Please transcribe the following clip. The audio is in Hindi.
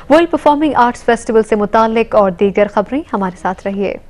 वर्ल्ड परफॉर्मिंग आर्ट्स फेस्टिवल से मुताल्लिक और दीगर खबरें हमारे साथ रहिए।